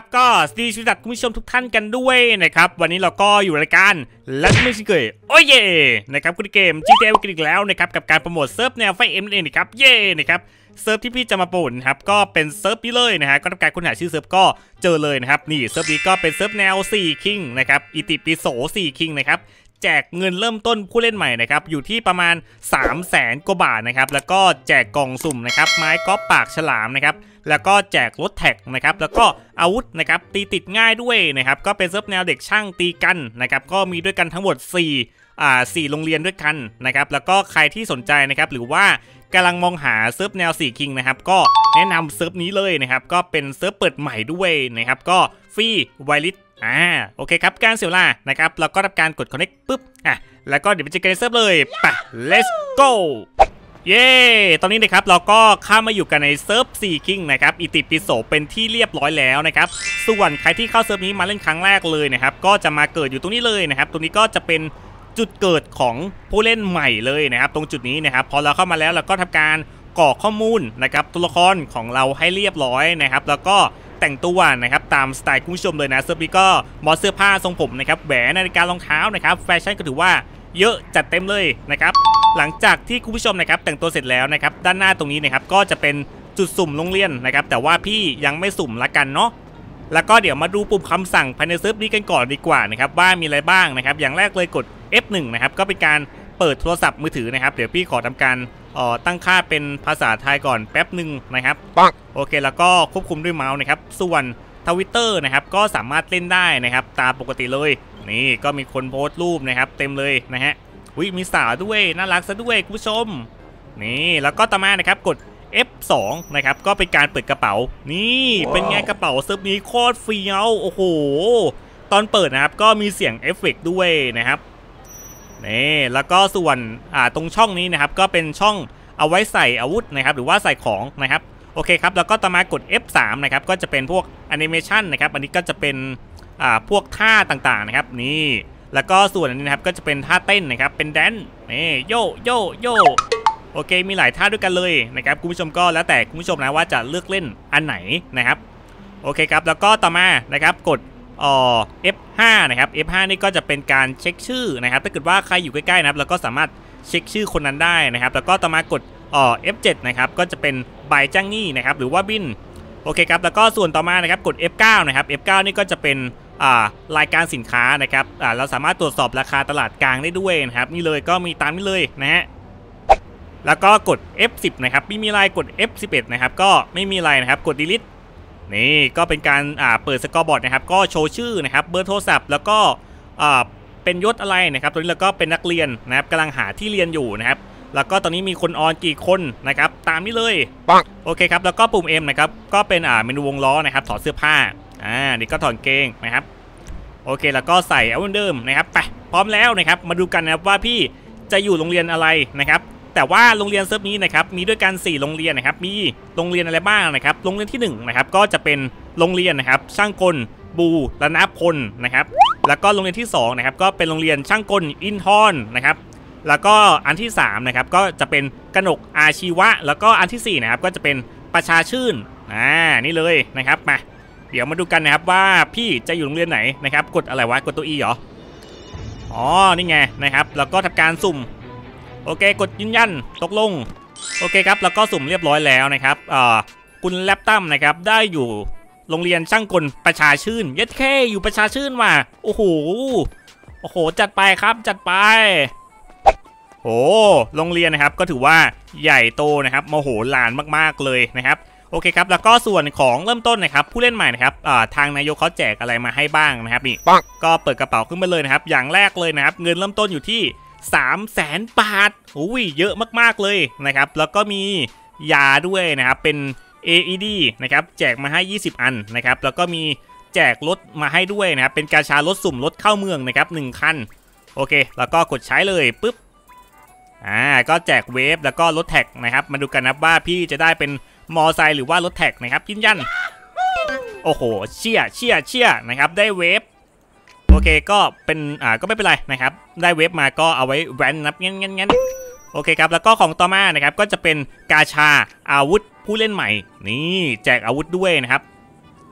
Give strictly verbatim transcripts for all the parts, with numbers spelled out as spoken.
นะครับก็สวัสดีคุณผู้ชมทุกท่านกันด้วยนะครับวันนี้เราก็อยู่รายการและไม่ใช่เกยโอ้ยเย่นะครับคุณเกม จี ที เอ กันอีกแล้วนะครับกับการโปรโมทเซิร์ฟแนวไฟเอ็มนั่นเองนะครับเย่นะครับเซิร์ฟที่พี่จะมาโปรโมทครับก็เป็นเซิร์ฟนี้เลยนะฮะก็ทำการค้นหาชื่อเซิร์ฟก็เจอเลยนะครับนี่เซิร์ฟนี้ก็เป็นเซิร์ฟแนวสี่คิงนะครับอิติปิโสสี่คิงนะครับแจกเงินเริ่มต้นผู้เล่นใหม่นะครับอยู่ที่ประมาณ สามแสน กว่าบาทนะครับแล้วก็แจกกล่องสุ่มนะครับไม้ก๊อปปากฉลามนะครับแล้วก็แจกรถแท็กนะครับแล้วก็อาวุธนะครับตีติดง่ายด้วยนะครับก็เป็นเซิร์ฟแนวเด็กช่างตีกันนะครับก็มีด้วยกันทั้งหมดสี่อ่าสี่โรงเรียนด้วยกันนะครับแล้วก็ใครที่สนใจนะครับหรือว่ากำลังมองหาเซิร์ฟแนวสี่คิงนะครับก็แนะนำเซิร์ฟนี้เลยนะครับก็เป็นเซิร์ฟเปิดใหม่ด้วยนะครับก็ฟรีไวลิสอ่าโอเคครับการเสียเวลานะครับเราก็ทำการกด connect ปุ๊บอ่ะแล้วก็เดี๋ยวไปเจอกันในเซิร์ฟเลยไป let's go เย้ตอนนี้นะครับเราก็เข้ามาอยู่กันในเซิร์ฟสี่คิงนะครับอิติปิโสเป็นที่เรียบร้อยแล้วนะครับส่วนใครที่เข้าเซิร์ฟนี้มาเล่นครั้งแรกเลยนะครับก็จะมาเกิดอยู่ตรงนี้เลยนะครับตรงนี้ก็จะเป็นจุดเกิดของผู้เล่นใหม่เลยนะครับตรงจุดนี้นะครับพอเราเข้ามาแล้วเราก็ทำการกรอกข้อมูลนะครับตัวละครของเราให้เรียบร้อยนะครับแล้วก็แต่งตัวนะครับตามสไตล์คุณผู้ชมเลยนะเสื้อนี้ก็มอสเสื้อผ้าทรงผมนะครับแหวนนาฬิการองเท้านะครับแฟชั่นก็ถือว่าเยอะจัดเต็มเลยนะครับหลังจากที่คุณผู้ชมนะครับแต่งตัวเสร็จแล้วนะครับด้านหน้าตรงนี้นะครับก็จะเป็นจุดสุ่มโรงเรียนนะครับแต่ว่าพี่ยังไม่สุ่มละกันเนาะแล้วก็เดี๋ยวมาดูปุ่มคำสั่งภายในเซิร์ฟนี้กันก่อนดีกว่านะครับว่ามีอะไรบ้างนะครับอย่างแรกเลยกด เอฟ หนึ่ง นะครับก็เป็นการเปิดโทรศัพท์มือถือนะครับเดี๋ยวพี่ขอทำการอ๋อตั้งค่าเป็นภาษาไทยก่อนแป๊บหนึ่งนะครับโอเคแล้วก็ควบคุมด้วยเมาส์นะครับส่วนทวิตเตอร์นะครับก็สามารถเล่นได้นะครับตามปกติเลยนี่ก็มีคนโพสต์รูปนะครับเต็มเลยนะฮะวิมีสาวด้วยน่ารักซะด้วยคุณผู้ชมนี่แล้วก็ต่อมานะครับกด เอฟ สอง นะครับก็เป็นการเปิดกระเป๋านี่เป็นไงกระเป๋าเซิร์ฟนี้โคตรเฟี้ยวโอ้โหตอนเปิดนะครับก็มีเสียงเอฟเฟกต์ด้วยนะครับนี่แล้วก็ส่วนอ่าตรงช่องนี้นะครับก็เป็นช่องเอาไว้ใส่อาวุธนะครับหรือว่าใส่ของนะครับโอเคครับแล้วก็ต่อมากด เอฟ สาม นะครับก็จะเป็นพวกแอนิเมชันนะครับอันนี้ก็จะเป็นอ่าพวกท่าต่างๆนะครับนี่แล้วก็ส่วนอันนี้นะครับก็จะเป็นท่าเต้นนะครับเป็นแดนนี่โยโยโยโอเคมีหลายท่าด้วยกันเลยนะครับคุณผู้ชมก็แล้วแต่คุณผู้ชมนะว่าจะเลือกเล่นอันไหนนะครับโอเคครับแล้วก็ต่อมานะครับกดอ๋อ เอฟ ห้า นะครับ เอฟ ห้า นี่ก็จะเป็นการเช็คชื่อนะครับถ้าเกิดว่าใครอยู่ใกล้ๆนะครับเราก็สามารถเช็คชื่อคนนั้นได้นะครับแล้วก็ต่อมากดอ๋อ เอฟ เจ็ด นะครับก็จะเป็นใบจ้างหนี้นะครับหรือว่าบินโอเคครับแล้วก็ส่วนต่อมานะครับกด เอฟ เก้า นะครับ เอฟ เก้า นี่ก็จะเป็นอ่ารายการสินค้านะครับอ่าเราสามารถตรวจสอบราคาตลาดกลางได้ด้วยนะครับนี่เลยก็มีตามนี้เลยนะฮะแล้วก็กด เอฟ สิบ นะครับไม่มีอะไรกด เอฟ สิบเอ็ด นะครับก็ไม่มีอะไรนะครับกด deleteนี่ก็เป็นการอ่าเปิดสกอร์บอร์ดนะครับก็โชว์ชื่อนะครับเบอร์โทรศัพท์แล้วก็อ่าเป็นยศอะไรนะครับตอนนี้เราก็เป็นนักเรียนนะครับกำลังหาที่เรียนอยู่นะครับแล้วก็ตอนนี้มีคนออนกี่คนนะครับตามนี้เลยปังโอเคครับแล้วก็ปุ่ม M นะครับก็เป็นอ่าเมนูวงล้อนะครับถอดเสื้อผ้าอ่านี่ก็ถอดเกงนะครับโอเคแล้วก็ใส่เอาเดิมนะครับไปพร้อมแล้วนะครับมาดูกันนะครับว่าพี่จะอยู่โรงเรียนอะไรนะครับแต่ว่าโรงเรียนเซิร์ฟนี้นะครับมีด้วยกันสี่โรงเรียนนะครับมีโรงเรียนอะไรบ้างนะครับโรงเรียนที่หนึ่งนะครับก็จะเป็นโรงเรียนนะครับช่างกลบูรณพลนะครับแล้วก็โรงเรียนที่สองนะครับก็เป็นโรงเรียนช่างกลอินทรนะครับแล้วก็อันที่สามนะครับก็จะเป็นกนกอาชีวะแล้วก็อันที่สี่นะครับก็จะเป็นประชาชื่นอ่านี่เลยนะครับมาเดี๋ยวมาดูกันนะครับว่าพี่จะอยู่โรงเรียนไหนนะครับกดอะไรวะกดตัว E เหรออ๋อนี่ไงนะครับแล้วก็ทำการสุ่มโอเคกดยืนยันตกลงโอเคครับแล้วก็สุ่มเรียบร้อยแล้วนะครับอ่าคุณแลปตั้มนะครับได้อยู่โรงเรียนช่างกลประชาชื่นเย็ดแค่อยู่ประชาชื่นว่ะโอ้โหโอ้โหจัดไปครับจัดไปโอ้โรงเรียนนะครับก็ถือว่าใหญ่โตนะครับมโหฬารมากๆเลยนะครับโอเคครับแล้วก็ส่วนของเริ่มต้นนะครับผู้เล่นใหม่นะครับอ่าทางนายกเขาแจกอะไรมาให้บ้างนะครับนี่ก็เปิดกระเป๋าขึ้นมาเลยนะครับอย่างแรกเลยนะครับเงินเริ่มต้นอยู่ที่สามแสนบาทอุ้ยเยอะมากๆเลยนะครับแล้วก็มียาด้วยนะครับเป็น เอ อี ดี นะครับแจกมาให้ยี่สิบอันนะครับแล้วก็มีแจกรถมาให้ด้วยนะครับเป็นกาชารถสุ่มรถเข้าเมืองนะครับหนึ่งคันโอเคแล้วก็กดใช้เลยปุ๊บอ่าก็แจกเวฟแล้วก็รถแท็กนะครับมาดูกันนะว่าพี่จะได้เป็นมอไซค์หรือว่ารถแท็กนะครับยืนยันโอ้โหเชี่ยเชี่ยเชี่ยนะครับได้เวฟโอเคก็เป็นอ่าก็ไม่เป็นไรนะครับได้เวฟมาก็เอาไว้แวนนับงั้นงั้นงั้นโอเคครับแล้วก็ของต่อมานะครับก็จะเป็นกาชาอาวุธผู้เล่นใหม่นี่แจกอาวุธด้วยนะครับ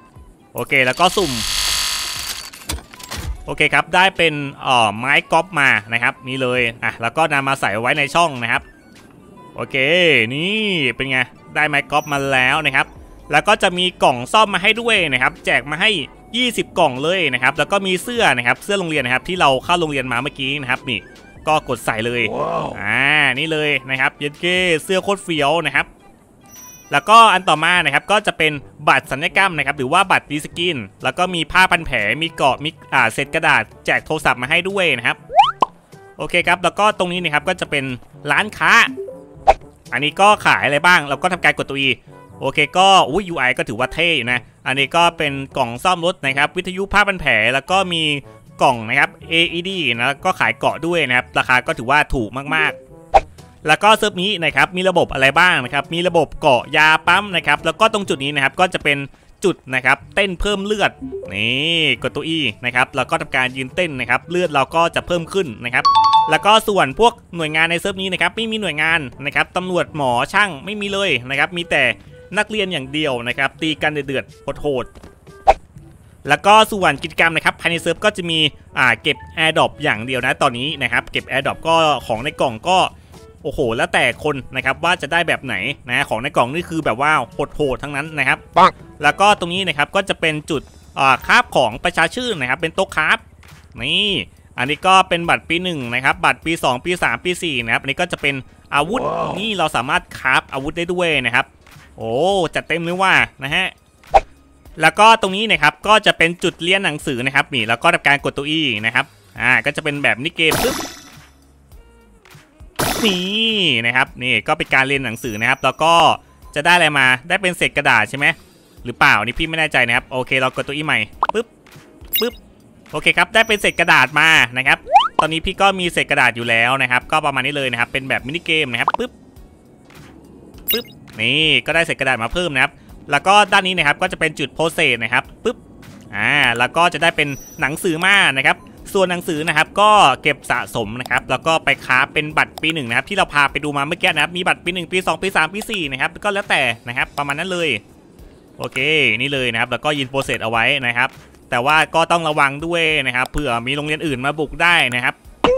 โอเคแล้วก็สุ่มโอเคครับได้เป็นเอ่อไม้กอล์ฟมานะครับนี่เลยอ่ะแล้วก็นำมาใส่ไว้ในช่องนะครับโอเคนี่เป็นไงได้ไม้กอล์ฟมาแล้วนะครับแล้วก็จะมีกล่องซ่อมมาให้ด้วยนะครับแจกมาให้ยี่สิบกล่องเลยนะครับแล้วก็มีเสื้อนะครับเสื้อโรงเรียนนะครับที่เราเข้าโรงเรียนมาเมื่อกี้นะครับนี่ก็กดใส่เลย wow. อ่านี่เลยนะครับเย็นเก้เสื้อโคตรเฟี้ยวนะครับแล้วก็อันต่อมานะครับก็จะเป็นบัตรสัญญกรรมนะครับหรือว่าบัตรดีสกินแล้วก็มีผ้าพันแผลมีเกาะมีอ่าเศษกระดาษแจกโทรศัพท์มาให้ด้วยนะครับโอเคครับแล้วก็ตรงนี้นะครับก็จะเป็นร้านค้าอันนี้ก็ขายอะไรบ้างเราก็ทำการกดตัว E โอเคก็อุ้ย ยู ไอ ก็ถือว่าเท่อยู่นะอันนี้ก็เป็นกล่องซ่อมรถนะครับวิทยุผ้าพันแผลแล้วก็มีกล่องนะครับ เอ อี ดี นะก็ขายเกาะด้วยนะครับราคาก็ถือว่าถูกมากๆแล้วก็เซิร์ฟนี้นะครับมีระบบอะไรบ้างนะครับมีระบบเกาะยาปั๊มนะครับแล้วก็ตรงจุดนี้นะครับก็จะเป็นจุดนะครับเต้นเพิ่มเลือดนี่กดตัว E นะครับแล้วก็ทำการยืนเต้นนะครับเลือดเราก็จะเพิ่มขึ้นนะครับแล้วก็ส่วนพวกหน่วยงานในเซิร์ฟนี้นะครับไม่มีหน่วยงานนะครับตำรวจหมอช่างไม่มีเลยนะครับมีแต่นักเรียนอย่างเดียวนะครับตีกันเดือดๆโหดๆแล้วก็ส่วนกิจกรรมนะครับภายในเซิร์ฟก็จะมีอ่าเก็บ Airdrop อย่างเดียวนะตอนนี้นะครับเก็บ Airdrop ก็ของในกล่องก็โอ้โหแล้วแต่คนนะครับว่าจะได้แบบไหนนะของในกล่องนี่คือแบบว่าโหดๆทั้งนั้นนะครับแล้วก็ตรงนี้นะครับก็จะเป็นจุดอ่าคราฟของประชาชื่นนะครับเป็นโต๊ะคราฟนี่อันนี้ก็เป็นบัตรปีหนึ่งนะครับบัตรปีสองปีสามปีสี่นะครับอันนี้ก็จะเป็นอาวุธ wow. นี่เราสามารถคราฟอาวุธได้ด้วยนะครับโอ้จัดเต็มเลยว่านะฮะแล้วก็ตรงนี้นะครับก็จะเป็นจุดเรียนหนังสือนะครับนี่แล้วก็ทำการกดตัว E นะครับอ่าก็จะเป็นแบบนี้เกมปึ๊บนี่นะครับนี่ก็เป็นการเรียนหนังสือนะครับแล้วก็จะได้อะไรมาได้เป็นเศษกระดาษใช่ไหมหรือเปล่านี่พี่ไม่แน่ใจนะครับโอเคเรากดตัว E ใหม่ปึ๊บปึ๊บโอเคครับได้เป็นเศษกระดาษมานะครับตอนนี้พี่ก็มีเศษกระดาษอยู่แล้วนะครับก็ประมาณนี้เลยนะครับเป็นแบบมินิเกมนะครับปึ๊บปึ๊บนี่ก็ได้เศษกระดาษมาเพิ่มนะครับแล้วก็ด้านนี้นะครับก็จะเป็นจุดโพสเซสนะครับปึ๊บอ่าแล้วก็จะได้เป็นหนังสือมานะครับส่วนหนังสือนะครับก็เก็บสะสมนะครับแล้วก็ไปค้าเป็นบัตรปีหนึ่งนะครับที่เราพาไปดูมาเมื่อกี้นะครับมีบัตรปีหนึ่งปีสองปีสามปีสี่นะครับก็แล้วแต่นะครับประมาณนั้นเลยโอเคนี่เลยนะครับแล้วก็ยินโพสเซสเอาไว้นะครับแต่ว่าก็ต้องระวังด้วยนะครับเผื่อมีโรงเรียนอื่นมาบุกได้นะครับ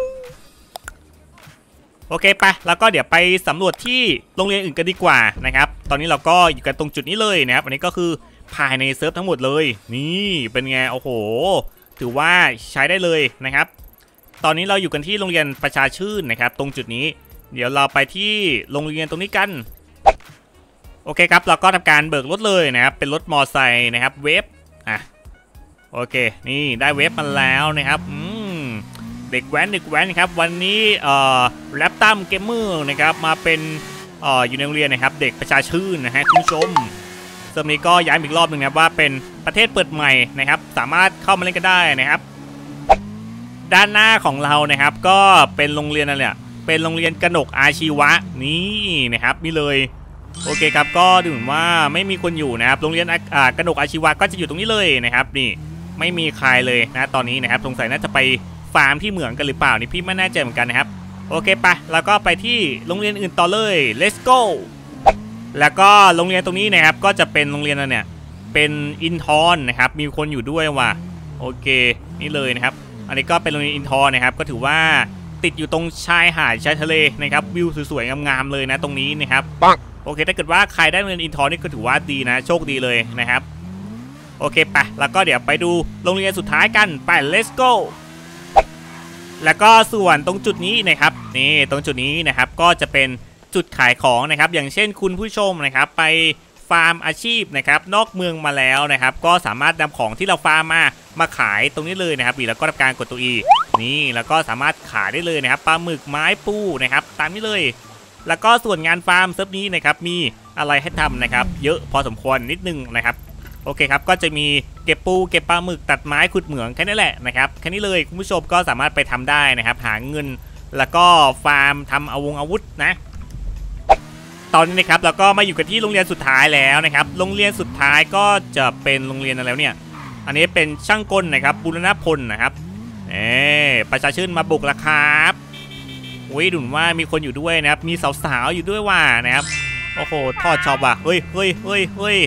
โอเคไปแล้วก็เดี๋ยวไปสำรวจที่โรงเรียนอื่นกันดีกว่านะครับตอนนี้เราก็อยู่กันตรงจุดนี้เลยนะครับอันนี้ก็คือภายในเซิร์ฟทั้งหมดเลยนี่เป็นไงโอ้โหถือว่าใช้ได้เลยนะครับตอนนี้เราอยู่กันที่โรงเรียนประชาชื่นนะครับตรงจุดนี้เดี๋ยวเราไปที่โรงเรียนตรงนี้กันโอเคครับเราก็ทำการเบิกรถเลยนะครับเป็นรถมอไซค์นะครับเวฟอ่ะโอเคนี่ได้เวฟมาแล้วนะครับอืมเด็กแว้นเด็กแว้นครับวันนี้เอ่อแรปตัมเกมเมอร์นะครับมาเป็นเอ่ออยู่ในโรงเรียนนะครับเด็กประชาชื่นนะฮะคุณผู้ชมเซิร์ฟนี้ก็ย้ำอีกรอบหนึ่งนะว่าเป็นประเทศเปิดใหม่นะครับสามารถเข้ามาเล่นกันได้นะครับด้านหน้าของเรานะครับก็เป็นโรงเรียนอะไรเนี่ยเป็นโรงเรียนกนกอาชีวะนี่นะครับนี่เลยโอเคครับก็ดูเหมือนว่าไม่มีคนอยู่นะครับโรงเรียนอ่ากนกอาชีวะก็จะอยู่ตรงนี้เลยนะครับนี่ไม่มีใครเลยนะตอนนี้นะครับสงสัยน่าจะไปฟาร์มที่เหมืองกันหรือเปล่านี่พี่ไม่แน่ใจเหมือนกันนะครับโอเคปะแล้วก็ไปที่โรงเรียนอื่นต่อเลย let's go แล้วก็โรงเรียนตรงนี้นะครับก็จะเป็นโรงเรียนอะไรเนี่ยเป็นอินทอนนะครับมีคนอยู่ด้วยว่ะโอเคนี่เลยนะครับอันนี้ก็เป็นโรงเรียนอินทอนนะครับก็ถือว่าติดอยู่ตรงชายหาดชายทะเลนะครับวิวสวยๆงามๆเลยนะตรงนี้นะครับโอเคถ้าเกิดว่าใครได้โรงเรียนอินทอนนี่ก็ถือว่าดีนะโชคดีเลยนะครับโอเคไปแล้วก็เดี๋ยวไปดูโรงเรียนสุดท้ายกันไป let's go แล้วก็ส่วนตรงจุดนี้นะครับนี่ตรงจุดนี้นะครับก็จะเป็นจุดขายของนะครับอย่างเช่นคุณผู้ชมนะครับไปฟาร์มอาชีพนะครับนอกเมืองมาแล้วนะครับก็สามารถนำของที่เราฟาร์มมามาขายตรงนี้เลยนะครับแล้วก็ทำการกดตัว E นี่แล้วก็สามารถขายได้เลยนะครับปลาหมึกไม้ปูนะครับตามนี้เลยแล้วก็ส่วนงานฟาร์มเซิร์ฟนี้นะครับมีอะไรให้ทำนะครับเยอะพอสมควรนิดนึงนะครับโอเคครับก็จะมีเก็บปูเก็บปลาหมึกตัดไม้ขุดเหมืองแค่นี้แหละนะครับแค่นี้เลยคุณผู้ชมก็สามารถไปทำได้นะครับหาเงินแล้วก็ฟาร์มทำอาวงอาวุธนะตอนนี้นะครับเราก็มาอยู่กันที่โรงเรียนสุดท้ายแล้วนะครับโรงเรียนสุดท้ายก็จะเป็นโรงเรียนอะไรเนี่ยอันนี้เป็นช่างกลนะครับบุรณพลนะครับเอ๊ประชาชื่นมาบุกราคาอุ้ยดูว่ามีคนอยู่ด้วยนะครับมีสาวๆอยู่ด้วยว่านะครับโอ้โหทอดชอบว่ะเฮ้ยเฮ้ยเฮ้ยเฮ้ย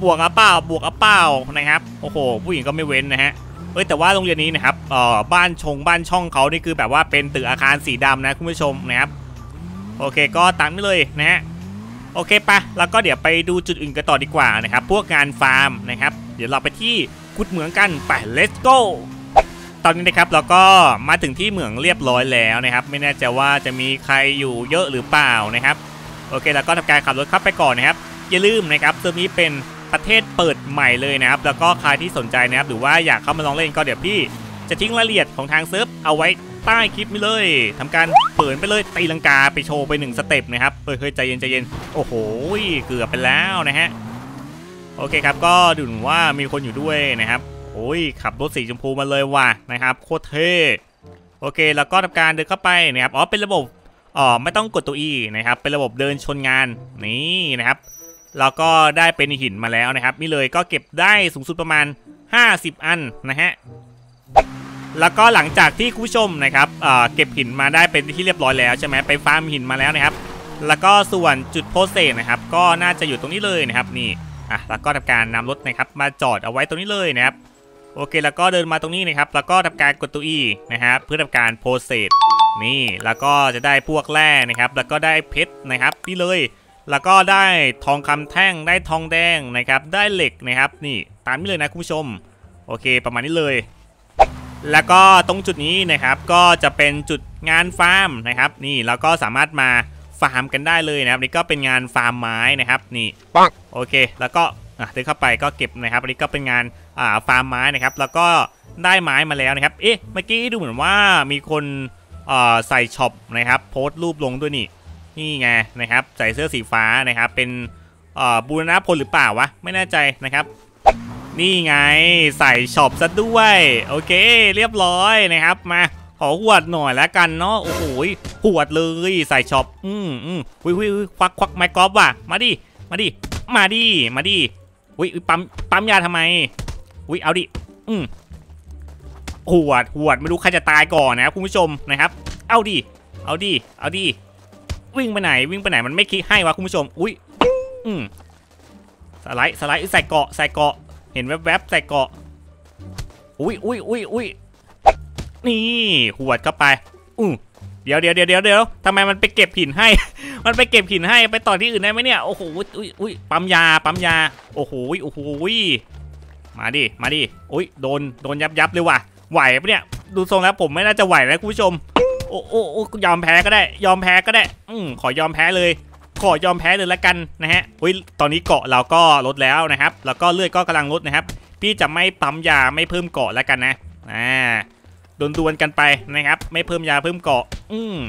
บวกอ่ะเปล่าบวกอ่ะเปล่านะครับโอ้โหผู้หญิงก็ไม่เว้นนะฮะเอ้ยแต่ว่าโรงเรียนนี้นะครับเอ่อบ้านชงบ้านช่องเขานี่คือแบบว่าเป็นตึกอาคารสีดำนะคุณผู้ชมนะครับโอเคก็ตามนี้เลยนะฮะโอเคปะแล้วก็เดี๋ยวไปดูจุดอื่นกันต่อดีกว่านะครับพวกงานฟาร์มนะครับเดี๋ยวเราไปที่กุดเหมืองกันไป let's go ตอนนี้นะครับเราก็มาถึงที่เหมืองเรียบร้อยแล้วนะครับไม่แน่ใจว่าจะมีใครอยู่เยอะหรือเปล่านะครับโอเคแล้วก็ทำการขับรถเข้าไปก่อนนะครับอย่าลืมนะครับเซิร์ฟนี้เป็นประเทศเปิดใหม่เลยนะครับแล้วก็ใครที่สนใจนะครับหรือว่าอยากเข้ามาลองเล่นก็เดี๋ยวพี่จะทิ้งรายละเอียดของทางเซิร์ฟเอาไว้ใต้คลิปนี้เลยทำการเปิดไปเลยตีลังกาไปโชว์ไปหนึ่งสเต็ปนะครับเฮ้ยเฮ้ยใจเย็นใจเย็นโอ้โหเกือบไปแล้วนะฮะโอเคครับก็ดูเหมือนว่ามีคนอยู่ด้วยนะครับโอ้ยขับรถสีชมพูมาเลยว่ะนะครับโคตรเท่โอเคแล้วก็ทำการเดินเข้าไปนะครับอ๋อเป็นระบบอ๋อไม่ต้องกดตัว E นะครับเป็นระบบเดินชนงานนี่นะครับเราก็ได้เป็นหินมาแล้วนะครับนี่เลยก็เก็บได้สูงสุดประมาณห้าสิบอันนะฮะแล้วก็หลังจากที่คุณผู้ชมนะครับเอ่อเก็บหินมาได้เป็นที่เรียบร้อยแล้วใช่ไหมไปฟาร์มหินมาแล้วนะครับแล้วก็ส่วนจุดโพสเซสนะครับก็น่าจะอยู่ตรงนี้เลยนะครับนี่อ่ะแล้วก็ทำการนำรถนะครับมาจอดเอาไว้ตรงนี้เลยนะครับโอเคแล้วก็เดินมาตรงนี้นะครับแล้วก็ทำการกดตัว E นะครับเพื่อทำการโพสเซสนี่แล้วก็จะได้พวกแร่นะครับแล้วก็ได้เพชรนะครับนี่เลยแล้วก็ได้ทองคำแท่งได้ทองแดงนะครับได้เหล็กนะครับนี่ตามนี้เลยนะคุณผู้ชมโอเคประมาณนี้เลยแล้วก็ตรงจุดนี้นะครับก็จะเป็นจุดงานฟาร์มนะครับนี่เราก็สามารถมาฟาร์มกันได้เลยนะครับนี่ก็เป็นงานฟาร์มไม้นะครับนี่ปังโอเคแล้วก็เดินเข้าไปก็เก็บนะครับอันนี้ก็เป็นงานอ่าฟาร์มไม้นะครับแล้วก็ได้ไม้มาแล้วนะครับเอ๊ะเมื่อกี้ดูเหมือนว่ามีคนอ่าใส่ช็อปนะครับโพสต์รูปลงด้วยนี่นี่ไงนะครับใส่เสื้อสีฟ้านะครับเป็นอ่าบูรณพลหรือเปล่าวะไม่แน่ใจนะครับนี่ไงใส่ช็อปซะด้วยโอเคเรียบร้อยนะครับมาขอหวดหน่อยแล้วกันเนาะโอ้โหหวดเลยใส่ช็อปอืมอืมวิวควักควักไม้กอล์ฟว่ะมาดิมาดิมาดิมาดิอุ้ยปั๊มปั๊มยาทำไมอุ้ยเอาดิอืมหวดหวดไม่รู้ใครจะตายก่อนนะคุณผู้ชมนะครับเอาดิเอาดิเอาดิวิ่งไปไหนวิ่งไปไหนมันไม่คลิกให้วะคุณผู้ชมอุ้ยอืมสไลด์สไลด์ใส่เกาะใส่เกาะเห็นแวบๆใส่เกาะอุ้ยอุ้ยอุ้ยอุ้ยนี่หวดเข้าไปอือเดี๋ยวเดี๋ยวเดี๋ยวเดี๋ยวเดี๋ยวทำไมมันไปเก็บหินให้ มันไปเก็บหินให้ไปต่อที่อื่นได้ไหมเนี่ยโอ้โหอุ้ยอุ้ยปั๊มยาปั๊มยาโอ้โหโอ้โหมาดิมาดิอุ้ยโดนโดนยับยับเลยว่ะไหวปะเนี่ยดูทรงแล้วผมไม่น่าจะไหวนะคุณผู้ชมโอ้โอ้โอ้ยอมแพ้ก็ได้ยอมแพ้ก็ได้อืมขอยอมแพ้เลยขอยอมแพ้เลยละกันนะฮะอุ้ยตอนนี้เกาะเราก็ลดแล้วนะครับแล้วก็เลือดก็กำลังลดนะครับพี่จะไม่ปั๊มยาไม่เพิ่มเกาะแล้วกันนะอ่าดวลๆกันไปนะครับไม่เพิ่มยาเพิ่มเกาะอืม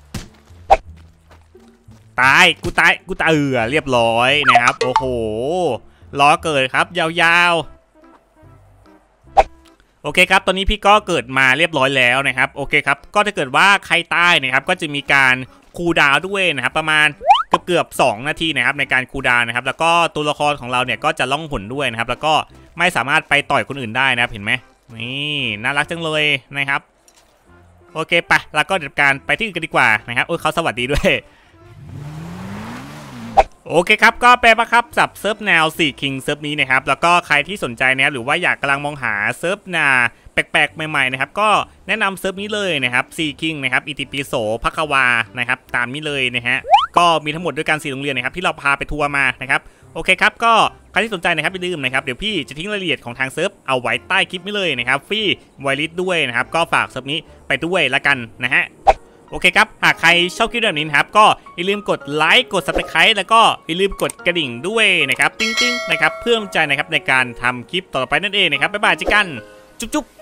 ตายกูตายกูตายเออเรียบร้อยนะครับโอ้โหล้อเกิดครับยาวๆโอเคครับตอนนี้พี่ก็เกิดมาเรียบร้อยแล้วนะครับโอเคครับก็ถ้าเกิดว่าใครตายนะครับก็จะมีการคูลดาวน์ด้วยนะครับประมาณเกือบเกือบสองนาทีนะครับในการคูลดาวน์นะครับแล้วก็ตัวละครของเราเนี่ยก็จะล่องหนด้วยนะครับแล้วก็ไม่สามารถไปต่อยคนอื่นได้นะครับเห็นไหมนี่น่ารักจังเลยนะครับโอเคไปแล้วก็เดี๋ยวการไปที่อื่นกันดีกว่านะครับโอ้ยเขาสวัสดีด้วยโอเคครับก็แปลว่าครับสับเซิร์ฟแนวสี่คิงเซิร์ฟนี้นะครับแล้วก็ใครที่สนใจนะหรือว่าอยากกำลังมองหาเซิร์ฟนาแปลกๆใหม่ๆนะครับก็แนะนำเซิร์ฟนี้เลยนะครับสี่คิงนะครับอิติปิโสภักวานะครับตามนี้เลยนะฮะก็มีทั้งหมดด้วยกันสี่โรงเรียนนะครับที่เราพาไปทัวร์มานะครับโอเคครับก็ใครที่สนใจนะครับอย่าลืมนะครับเดี๋ยวพี่จะทิ้งรายละเอียดของทางเซิร์ฟเอาไว้ใต้คลิปนี้เลยนะครับฟรีไวลิสด้วยนะครับก็ฝากเซิร์ฟนี้ไปด้วยละกันนะฮะโอเคครับหากใครชอบคลิปแบบนี้นะครับก็อย่าลืมกดไลค์กด ซับสไครบ์ แล้วก็อย่าลืมกดกระดิ่งด้วยนะครับติ๊งๆนะครับเพื่อใจนะครับในการทำคลิปต่อไปนั่นเองนะครับบ๊ายบายเจอกันจุ๊บๆ